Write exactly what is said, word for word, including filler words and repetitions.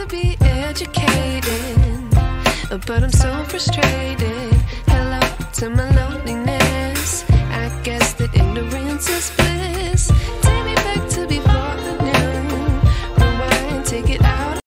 to be educated, but I'm so frustrated. Hello to my loneliness. I guess that ignorance is